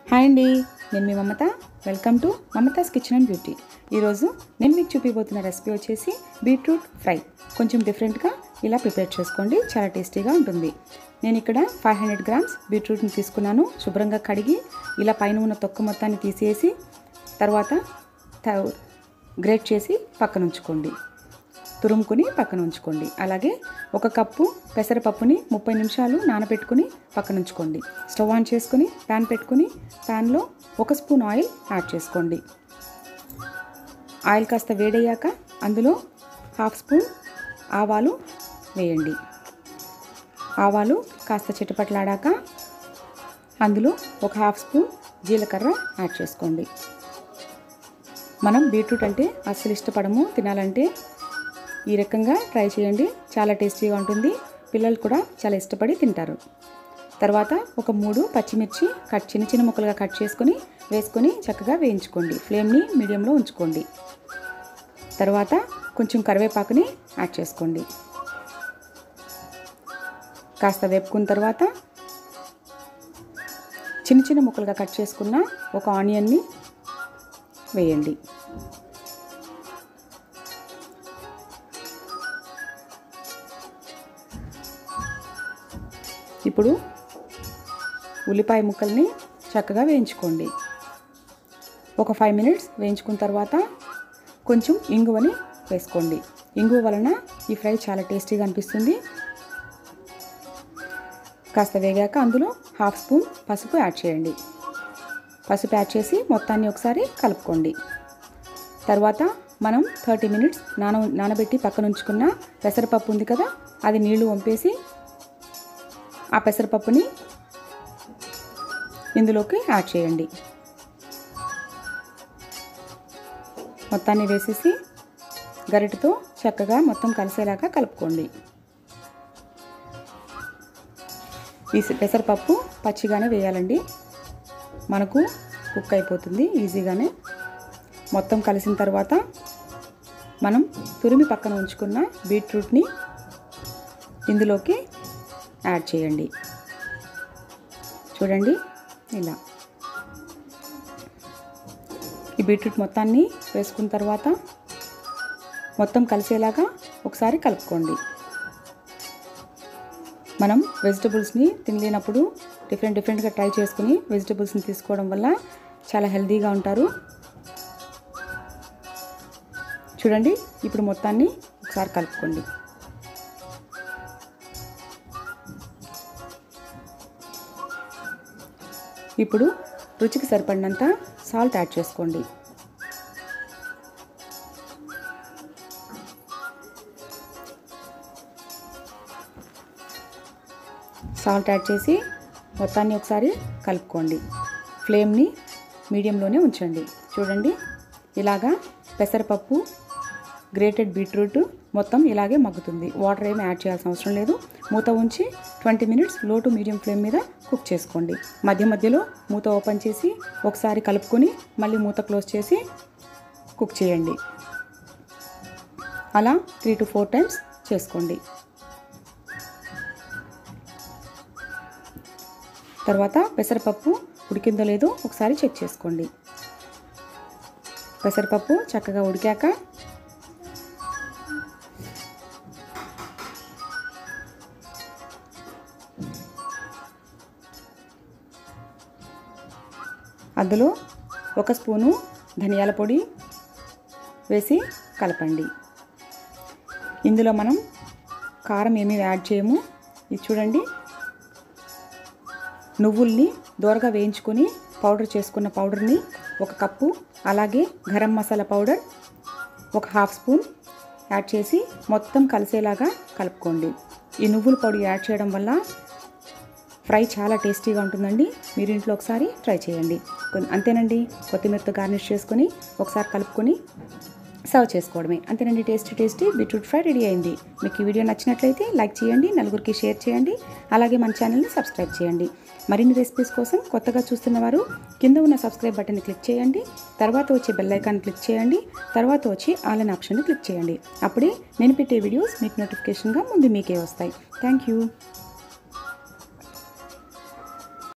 Hi అండి, నేను మీ Mamata. Welcome to Mamata's kitchen and beauty. ఈరోజు నేను మీకు చూపిపోతున్న రెసిపీ వచ్చేసి బీట్రూట్ ఫ్రై. కొంచెం డిఫరెంట్గా ఇలా ప్రిపేర్ చేసుకోండి, చాలా టేస్టీగా ఉంటుంది. నేను ఇక్కడ 500 గ్రామ్స్ బీట్రూట్ని తీసుకున్నాను. శుభ్రంగా కడిగి ఇలా పైన ఉన్న తొక్క మొత్తాన్ని తీసేసి తర్వాత గ్రేట్ చేసి పక్కన ఉంచుకోండి, తురుముకుని పక్కన ఉంచుకోండి. అలాగే ఒక కప్పు పెసరపప్పుని 30 నిమిషాలు నానబెట్టుకుని పక్కన ఉంచుకోండి. స్టవ్ ఆన్ చేసుకుని ప్యాన్ పెట్టుకుని ప్యాన్లో 1 స్పూన్ ఆయిల్ యాడ్ చేసుకోండి. ఆయిల్ కాస్త వేడయ్యాక అందులో 1/2 స్పూన్ ఆవాలు వేయండి. ఆవాలు కాస్త చిటపట్లాడాక అందులో ఒక 1/2 స్పూన్ జీలకర్ర యాడ్ చేసుకోండి. మనం బీట్రూట్ అంటే అస్సలు ఇష్టపడము, తినాలంటే ఈ రకంగా ట్రై చేయండి, చాలా టేస్టీగా ఉంటుంది. పిల్లలు కూడా చాలా ఇష్టపడి తింటారు. తర్వాత ఒక 3 పచ్చిమిర్చి చిన్న చిన్న ముక్కలుగా కట్ చేసుకొని వేసుకొని చక్కగా వేయించుకోండి. ఫ్లేమ్ని మీడియంలో ఉంచుకోండి. తర్వాత కొంచెం కరివేపాకుని యాడ్ చేసుకోండి. కాస్త వేపుకున్న తర్వాత చిన్న చిన్న ముక్కలుగా కట్ చేసుకున్న ఒక ఆనియన్ని వేయండి. ఇప్పుడు ఉల్లిపాయ ముక్కల్ని చక్కగా వేయించుకోండి. ఒక 5 మినిట్స్ వేయించుకున్న తర్వాత కొంచెం ఇంగువని వేసుకోండి. ఇంగువ వలన ఈ ఫ్రై చాలా టేస్టీగా అనిపిస్తుంది. కాస్త వేగాక అందులో 1/2 స్పూన్ పసుపు యాడ్ చేయండి. పసుపు యాడ్ చేసి మొత్తాన్ని ఒకసారి కలుపుకోండి. తర్వాత మనం 30 మినిట్స్ నానబెట్టి పక్కన ఉంచుకున్న పెసరపప్పు ఉంది కదా, అది నీళ్లు వంపేసి ఆ పెసరపప్పుని ఇందులోకి యాడ్ చేయండి. మొత్తాన్ని వేసేసి గరిటెతో చక్కగా మొత్తం కలిసేలాగా కలుపుకోండి. ఈ పెసరపప్పు పచ్చిగానే వేయాలండి, మనకు కుక్ అయిపోతుంది ఈజీగానే. మొత్తం కలిసిన తర్వాత మనం తురిమి పక్కన ఉంచుకున్న బీట్రూట్ని ఇందులోకి యాడ్ చేయండి. చూడండి, ఇలా ఈ బీట్రూట్ మొత్తాన్ని వేసుకున్న తర్వాత మొత్తం కలిసేలాగా ఒకసారి కలుపుకోండి. మనం వెజిటబుల్స్ని తినలేనప్పుడు డిఫరెంట్గా ట్రై చేసుకుని వెజిటబుల్స్ని తీసుకోవడం వల్ల చాలా హెల్తీగా ఉంటారు. చూడండి, ఇప్పుడు మొత్తాన్ని ఒకసారి కలుపుకోండి. ఇప్పుడు రుచికి సరిపడినంత సాల్ట్ యాడ్ చేసుకోండి. సాల్ట్ యాడ్ చేసి మొత్తాన్ని ఒకసారి కలుపుకోండి. ఫ్లేమ్ని మీడియంలోనే ఉంచండి. చూడండి, ఇలాగా పెసరపప్పు, గ్రేటెడ్ బీట్రూట్ మొత్తం ఇలాగే మగ్గుతుంది. వాటర్ ఏమి యాడ్ చేయాల్సిన అవసరం లేదు. మూత ఉంచి 20 minutes low to medium flame మీద కుక్ చేసుకోండి. మధ్య మధ్యలో మూత ఓపెన్ చేసి ఒకసారి కలుపుకొని మళ్ళీ మూత క్లోజ్ చేసి కుక్ చేయండి. అలా 3 to 4 టైమ్స్ చేసుకోండి. తర్వాత పెసరపప్పు ఉడికిందో లేదో ఒకసారి చెక్ చేసుకోండి. పెసరపప్పు చక్కగా ఉడికాక అందులో 1 స్పూను ధనియాల పొడి వేసి కలపండి. ఇందులో మనం కారం ఏమీ యాడ్ చేయము. ఇది చూడండి, నువ్వుల్ని దోరగా వేయించుకొని పౌడర్ చేసుకున్న పౌడర్ని 1 కప్పు, అలాగే గరం మసాలా పౌడర్ ఒక 1/2 స్పూన్ యాడ్ చేసి మొత్తం కలిసేలాగా కలుపుకోండి. ఈ నువ్వుల పొడి యాడ్ చేయడం వల్ల ఫ్రై చాలా టేస్టీగా ఉంటుందండి. మీరు ఇంట్లో ఒకసారి ట్రై చేయండి. అంతేనండి, కొత్తిమీరతో గార్నిష్ చేసుకొని ఒకసారి కలుపుకొని సర్వ్ చేసుకోవడమే. అంతేనండి, టేస్టీ బీట్రూట్ ఫ్రై రెడీ అయింది. మీకు ఈ వీడియో నచ్చినట్లయితే లైక్ చేయండి, నలుగురికి షేర్ చేయండి, అలాగే మన ఛానల్ని సబ్స్క్రైబ్ చేయండి. మరిన్ని రెసిపీస్ కోసం కొత్తగా చూస్తున్నవారు కింద ఉన్న సబ్స్క్రైబ్ బటన్ని క్లిక్ చేయండి. తర్వాత వచ్చే బెల్ ఐకాన్ క్లిక్ చేయండి. తర్వాత వచ్చి ఆల్ అనే ఆప్షన్ని క్లిక్ చేయండి. అప్పుడే నేను పెట్టే వీడియోస్ మీకు నోటిఫికేషన్గా ముందు మీకే వస్తాయి. Thank you.